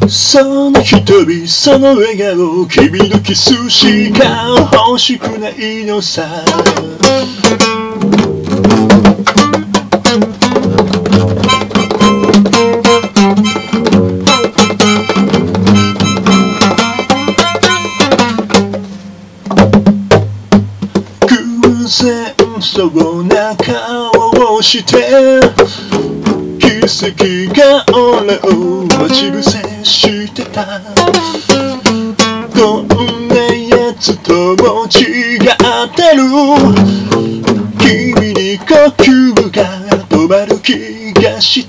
その瞳、その笑顔、君のキスしか欲しくないのさ。偶然そうな顔をして奇跡が俺を待ち伏せしてた。こんなやつとも違ってる。君に呼吸が止まる気がした。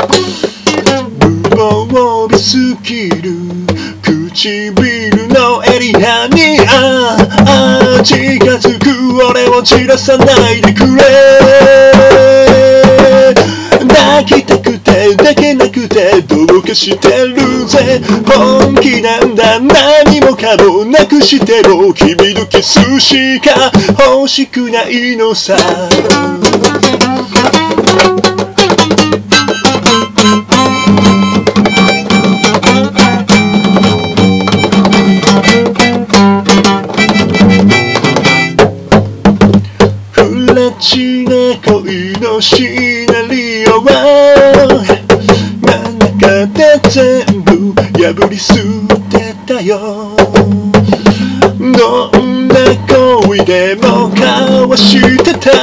無防備すぎる唇のエリアに近づく俺を散らさないでくれ。抱きたくて抱けなくてどうかしてるぜ。本気なんだ何もかもなくしても君のキスしか欲しくないのさ。フラチな恋のシナリオは真ん中で全部破り捨てたよ。どんな恋でも交わしてた。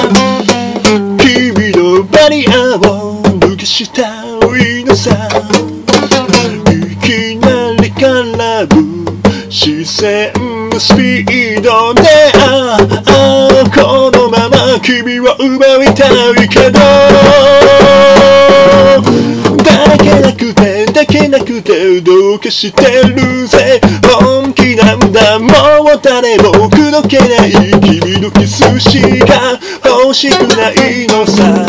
君のバリアを抜けしたいのさ。いきなり絡む視線のスピードでこのまま君を奪いたいけど抱けなくて抱けなくてどうかしてるぜ。本気なんだもう誰も口説けない君のキスしか欲しくないのさ。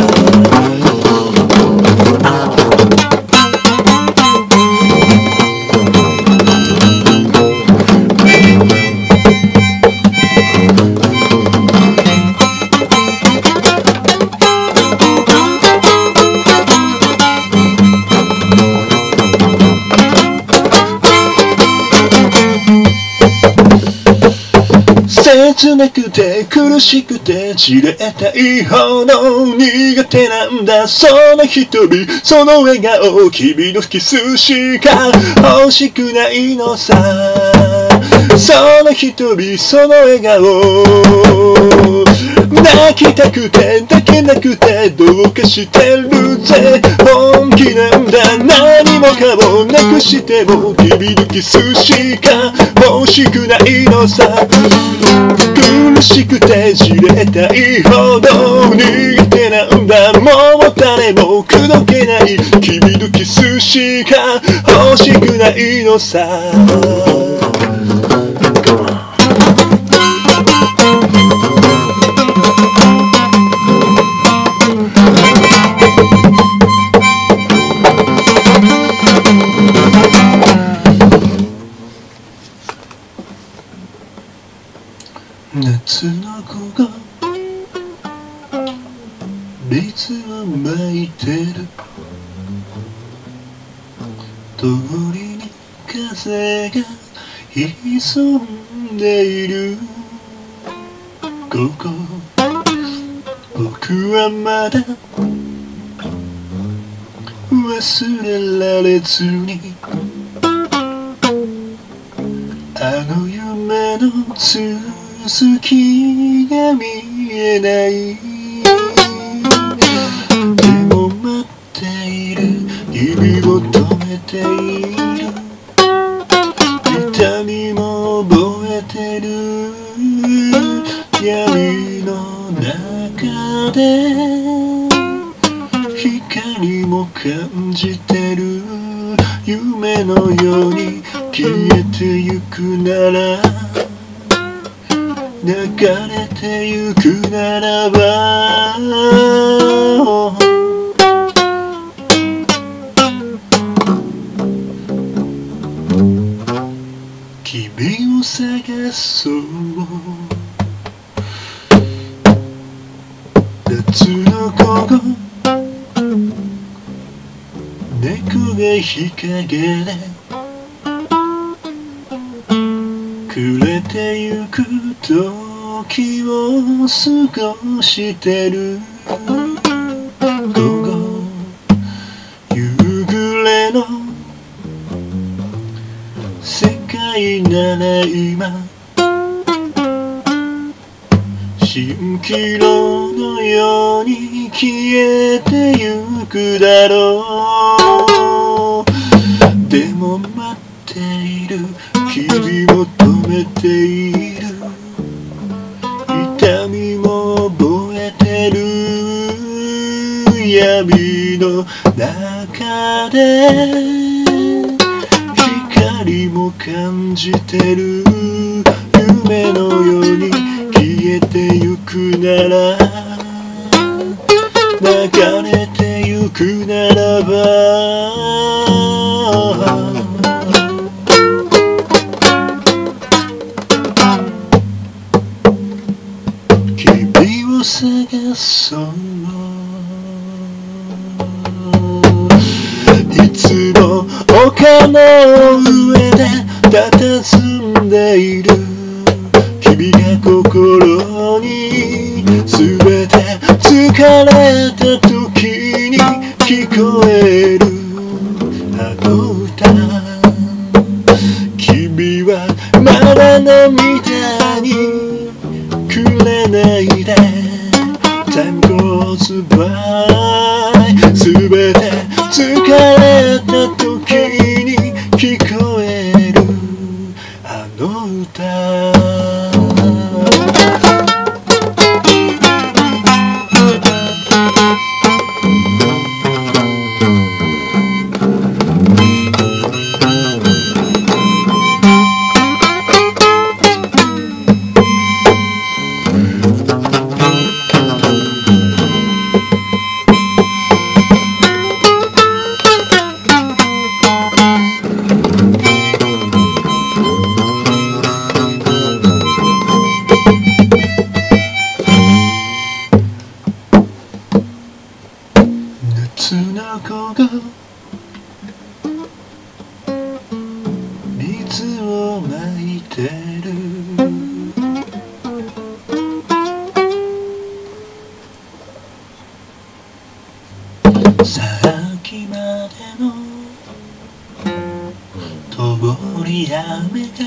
切なくて苦しくて散れたいほど苦手なんだその瞳その笑顔君のキスしか欲しくないのさ。その瞳その笑顔抱きたくて抱けなくてどうかしてるぜ。本気なんだ何もかもなくしても君のキスしか欲しくないのさ。苦しくて散れたいほど苦手なんだもう誰も口説けない君のキスしか欲しくないのさ。夏の午後蜜をまいてる通りに風が潜んでいる。ここ僕はまだ忘れられずにあの夢の続きが見えない。でも待っている指を止めている。痛みも覚えてる。闇の中で光も感じてる。夢のように消えてゆくなら流れてゆくならば君を探そう。夏の午後猫が一日陰で暮れてゆく時を過ごしてる。午後夕暮れの世界なら今蜃気楼のように消えてゆくだろう。でも待っている君を止めている。痛みも覚えてる。闇の中で光も感じてる。夢のように消えてゆくなら流れてゆくならば君を探そう。いつも丘の上で佇んでいる。君が心に全て疲れた時に聞こえるあの歌。君はまだ涙にくれないで Time goes by 全て疲れた時に聞こえるあの歌。夏の子が水をまいてる。さっきまでの通り雨が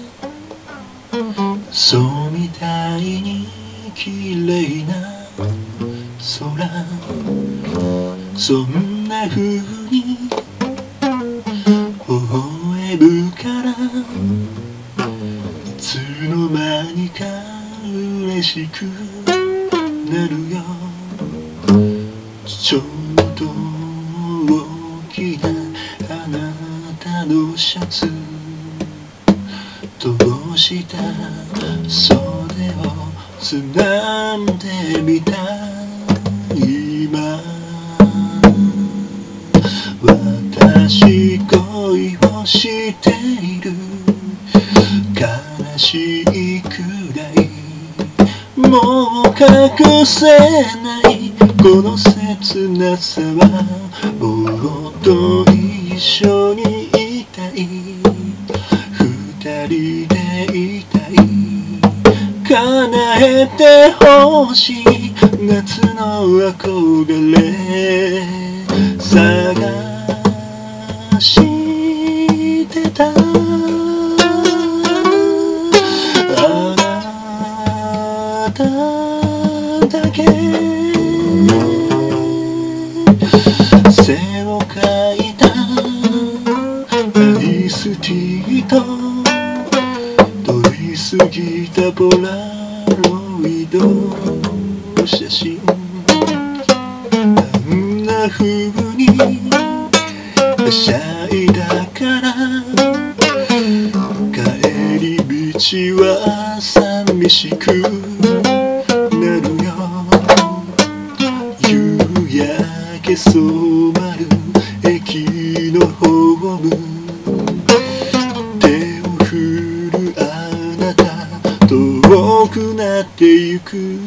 そうみたいに綺麗な空。そんな風に微笑むからいつの間にか嬉しくなるよ。ちょうど大きなあなたのシャツ通した袖をつまんでみた。今私恋をしている。悲しいくらいもう隠せないこの切なさはもっと一緒にいたい。二人でいたい。叶えてほしい夏の憧れ探してた。あなただけ背を描いたアイスティーと撮りすぎたポラロイド写真。あんな風にはしゃいだから帰り道は寂しくなるよ。夕焼け染まる駅のホーム。手を振るあなた遠くなってゆく。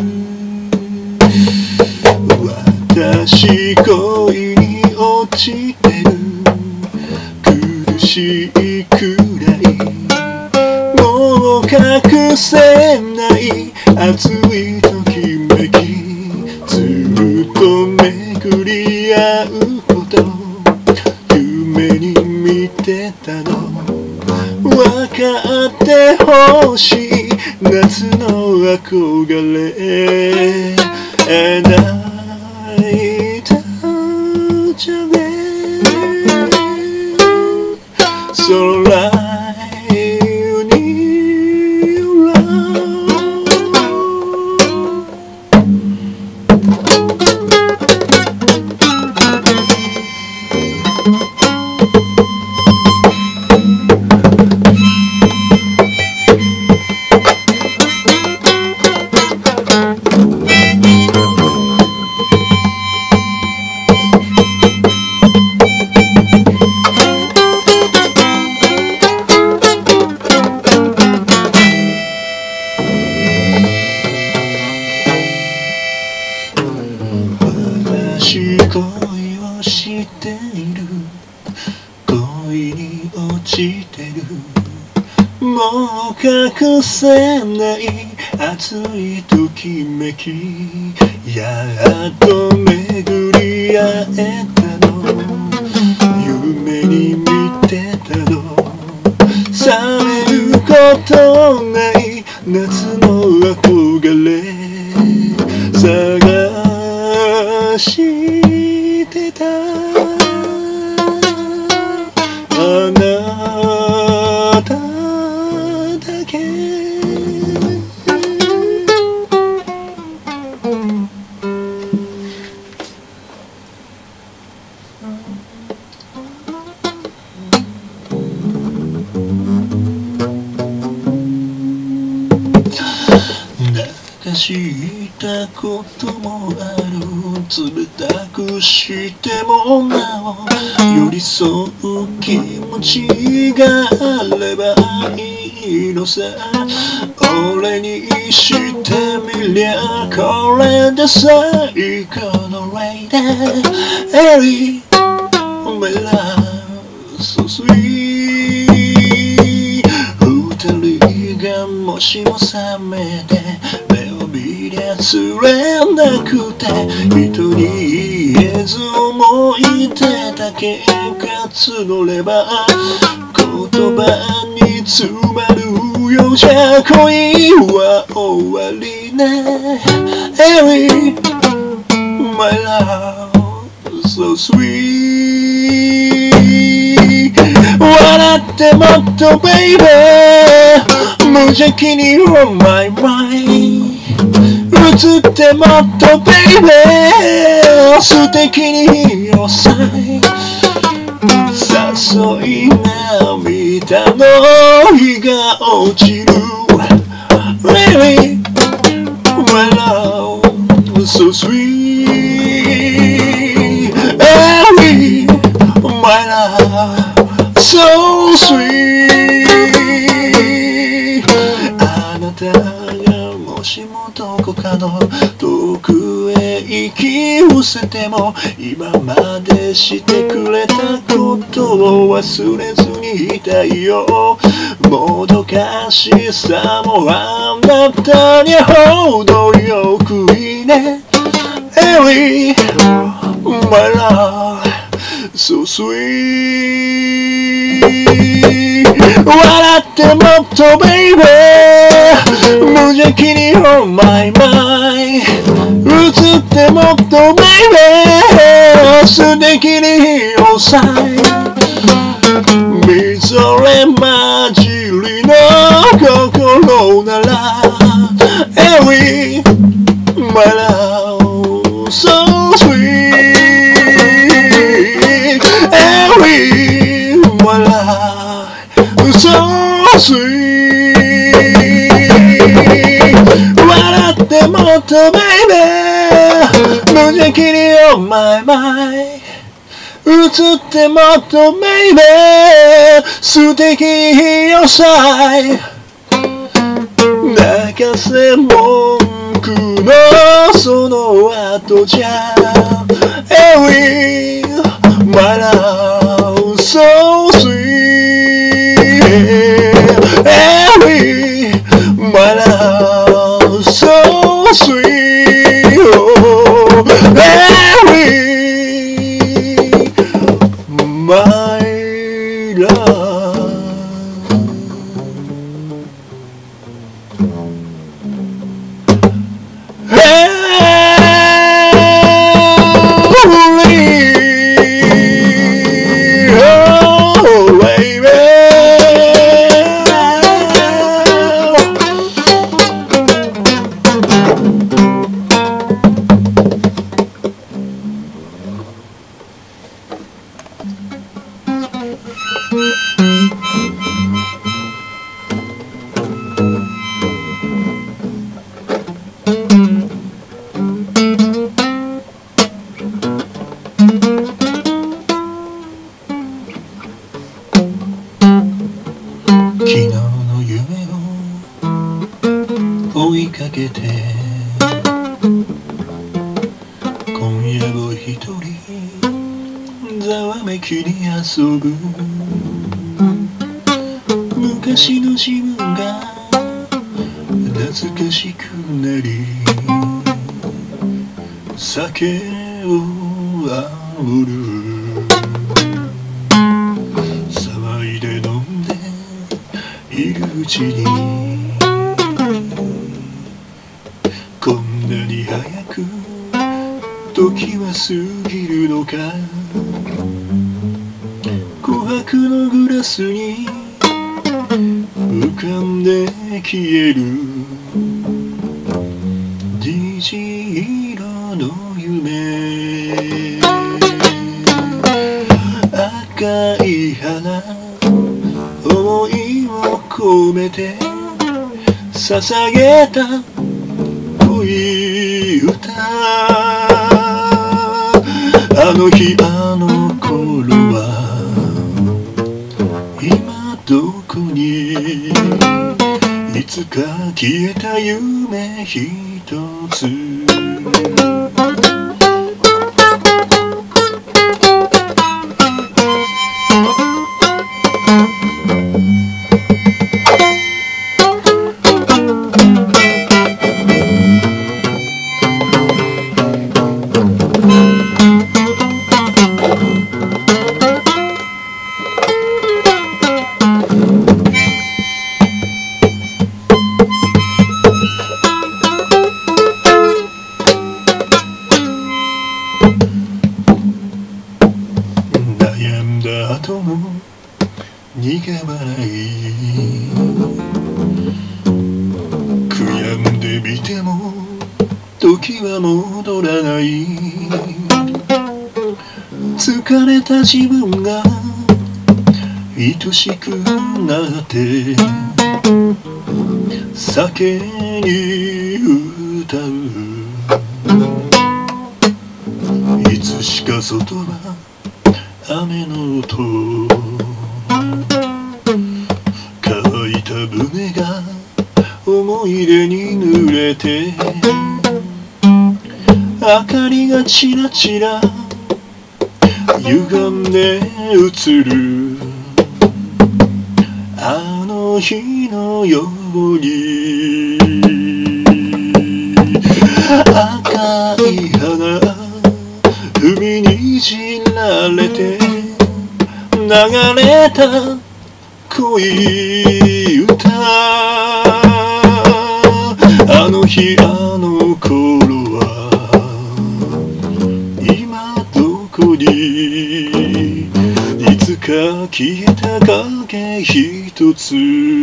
私恋に落ち苦しいくらいもう隠せない熱いときめきずっと巡り合うこと夢に見てたの分かってほしい夏の憧れ And I touch a bed So like you need love恋をしている恋に落ちてるもう隠せない熱いときめきやっと巡り会えたの夢に見てたの冷めることない夏の憧れ探してたあなただけ流したこともある冷たくしてもなお寄り添う気持ちがあればいいのさ俺にしてみりゃこれで最高のレイデエリー My love so sweet 二人がもしも覚めて目を見りゃ釣れなくて人に言えず思い出だけが募れば言葉に詰まるようじゃ恋は終わりね Ellie My love so sweet 笑ってもっと baby 無邪気に on my mind 映ってもっと baby 素敵によさい誘い涙の日が落ちる Really my love so sweet Really my love so sweet あなたがもしもどこかの遠くへ行き伏せても今までしてくれたことを忘れずにいたいよもどかしさもあなたに程よくいいね Ellie my love so sweet 笑ってもっと baby 無邪気に on my mind 映ってもっと baby 素敵によさいみぞれ混じりの心なら Ellie my love so sweet Ellie my love so sweet 笑ってもっと baby 無邪気に on my mind 映ってもっと baby 素敵よさい泣かせ文句のその後じゃ Ellie my love so sweet. Every my love, so sweet. Oh, every my love.昨日の夢を追いかけて今夜も一人ざわめきに遊ぶ昔の自分が懐かしくなり酒を煽る騒いで飲んでいるうちにこんなに早く時は過ぎるのか琥珀のグラスに浮かんで消える虹色の夢赤い花思いを込めて捧げた恋歌あの日あの頃は今どこにいつか消えた夢一つ悩んだ後も苦笑い悔やんでみても時は戻らない疲れた自分が愛しくなって酒に歌ういつしか外は雨の音乾いた胸が思い出に濡れて明かりがちらちら歪んで映るあの日のように赤い花海にいじられて流れた恋歌あの日あの頃は今どこにいつか消えた影一つ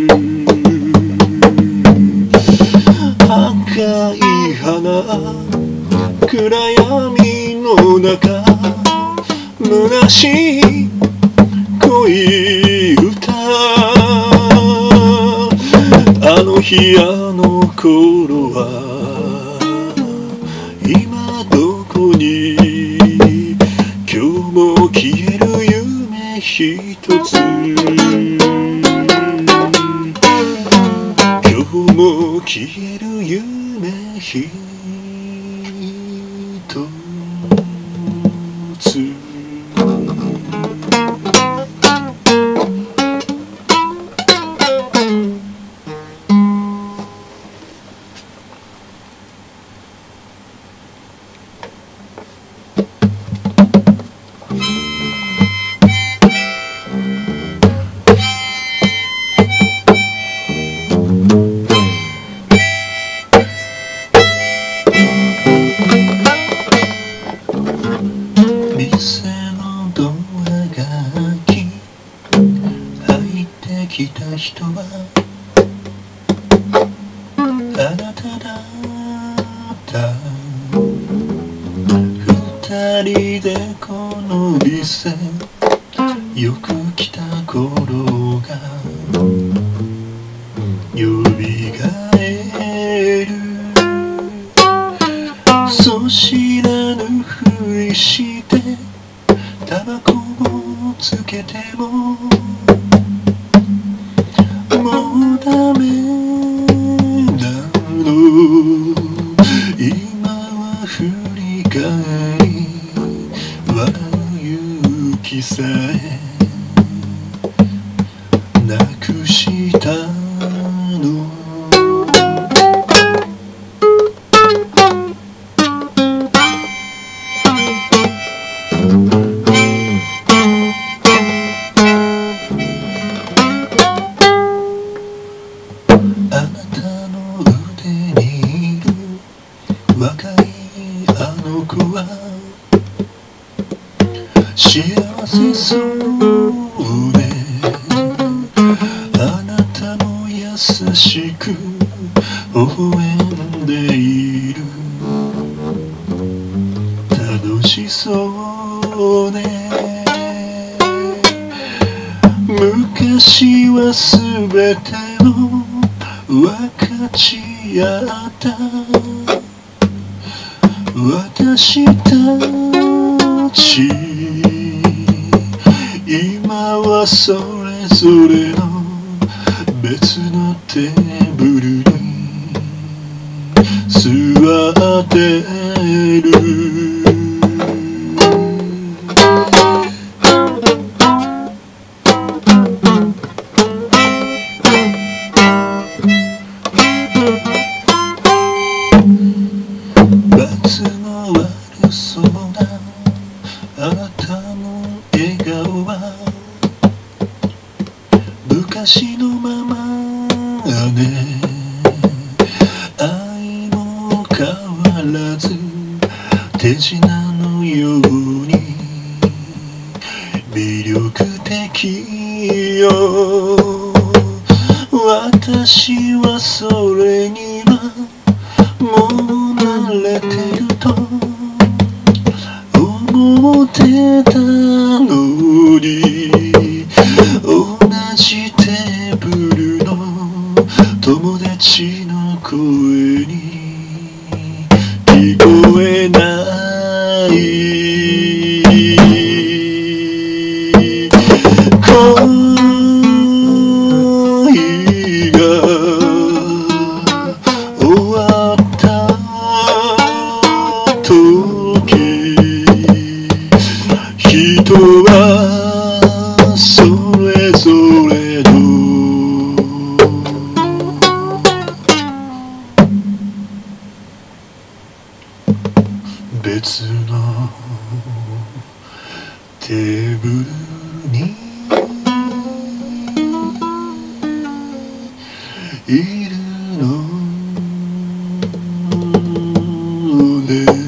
赤い花暗闇の中虚しい恋歌あの日あの頃は今どこに今日も消える夢一つ今日も消える夢一つきた人はあなただった二人でこの店よく来た頃がよみがえるそう知らぬふりしてタバコをつけてももうダメなの今は振り返り笑う勇気さえなくしたのあなたの腕にいる若いあの子は幸せそうであなたも優しく微笑んでいる楽しそうね昔はすべてを分かち合った私たち今はそれぞれの別のテーブルに座ってる罰の悪そうなあなたの笑顔は昔のままね愛も変わらず手品のように魅力的よ私はそれにはもう慣れてると思ってたのに同じテーブルの友達の声に聞こえない恋が終わった時人はそれぞれの別のテーブルにいるのね